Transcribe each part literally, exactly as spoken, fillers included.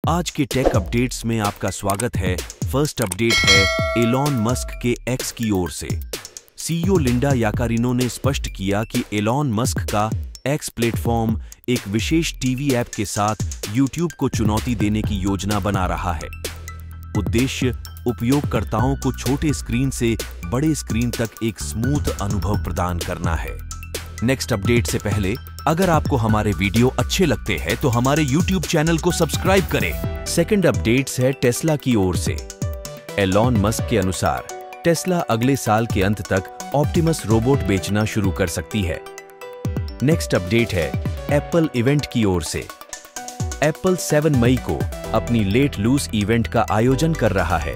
आज के tech updates में आपका स्वागत है। फर्स्ट अपडेट है एलॉन मस्क के एक्स की ओर से। सीईओ लिंडा याकारिनो ने स्पष्ट किया कि एलॉन मस्क का एक्स प्लेटफॉर्म एक विशेष टीवी ऐप के साथ यूट्यूब को चुनौती देने की योजना बना रहा है। उद्देश्य उपयोगकर्ताओं को छोटे स्क्रीन से बड़े स्क्रीन तक एक स्मूथ अनुभव प्रदान करना है। नेक्स्ट अपडेट से पहले अगर आपको हमारे वीडियो अच्छे लगते हैं तो हमारे यूट्यूब चैनल को सब्सक्राइब करें। सेकंड अपडेट्स है टेस्ला की ओर से। एलॉन मस्क के अनुसार टेस्ला अगले साल के अंत तक ऑप्टिमस रोबोट बेचना शुरू कर सकती है। नेक्स्ट अपडेट है एप्पल इवेंट की ओर से। एप्पल सात मई को अपनी लेट लूज इवेंट का आयोजन कर रहा है।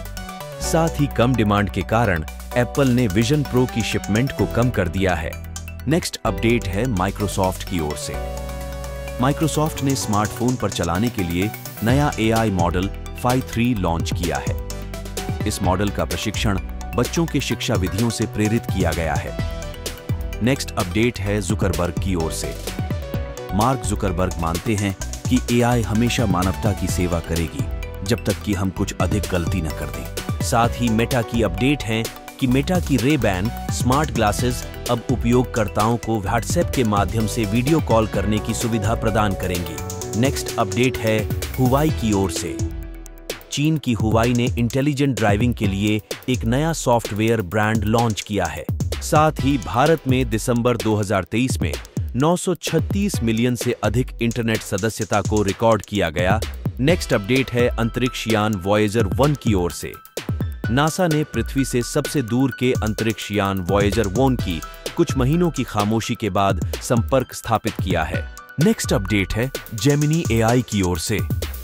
साथ ही कम डिमांड के कारण एप्पल ने विजन प्रो की शिपमेंट को कम कर दिया है। नेक्स्ट अपडेट है माइक्रोसॉफ्ट की ओर से। माइक्रोसॉफ्ट ने स्मार्टफोन पर चलाने के लिए नया AI model Phi three launch किया है। इस मॉडल का प्रशिक्षण बच्चों के शिक्षा विधियों से प्रेरित किया गया है। नेक्स्ट अपडेट है जुकरबर्ग की ओर से। मार्क जुकरबर्ग मानते हैं कि एआई हमेशा मानवता की सेवा करेगी जब तक कि हम कुछ अधिक गलती न कर दें। साथ ही मेटा की अपडेट है कि मेटा की रे बैन स्मार्ट ग्लासेस अब उपयोगकर्ताओं को व्हाट्सएप के माध्यम से वीडियो कॉल करने की सुविधा प्रदान करेंगी। नेक्स्ट अपडेट है हुवाई की ओर से। चीन की हुवाई ने इंटेलिजेंट ड्राइविंग के लिए एक नया सॉफ्टवेयर ब्रांड लॉन्च किया है। साथ ही भारत में दिसंबर दो हज़ार तेईस में नौ सौ छत्तीस मिलियन से अधिक इंटरनेट सदस्यता को रिकॉर्ड किया गया। नेक्स्ट अपडेट है अंतरिक्ष यान वॉयेजर वन की ओर से। नासा ने पृथ्वी से सबसे दूर के अंतरिक्ष यान वॉयेजर वन की कुछ महीनों की खामोशी के बाद संपर्क स्थापित किया है। नेक्स्ट अपडेट है जेमिनी एआई की ओर से।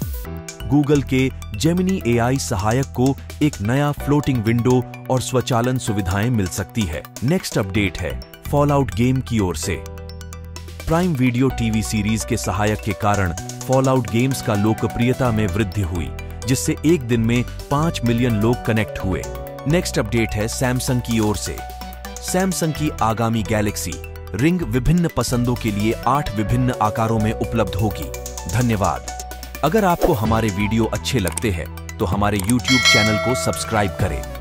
गूगल के जेमिनी एआई सहायक को एक नया फ्लोटिंग विंडो और स्वचालन सुविधाएं मिल सकती है। नेक्स्ट अपडेट है फॉलआउट गेम की ओर से। प्राइम वीडियो टीवी सीरीज के सहायक के कारण फॉलआउट गेम्स का लोकप्रियता में वृद्धि हुई, जिससे एक दिन में पांच मिलियन लोग कनेक्ट हुए। नेक्स्ट अपडेट है सैमसंग की ओर से। सैमसंग की आगामी गैलेक्सी रिंग विभिन्न पसंदों के लिए आठ विभिन्न आकारों में उपलब्ध होगी। धन्यवाद। अगर आपको हमारे वीडियो अच्छे लगते हैं तो हमारे यूट्यूब चैनल को सब्सक्राइब करें।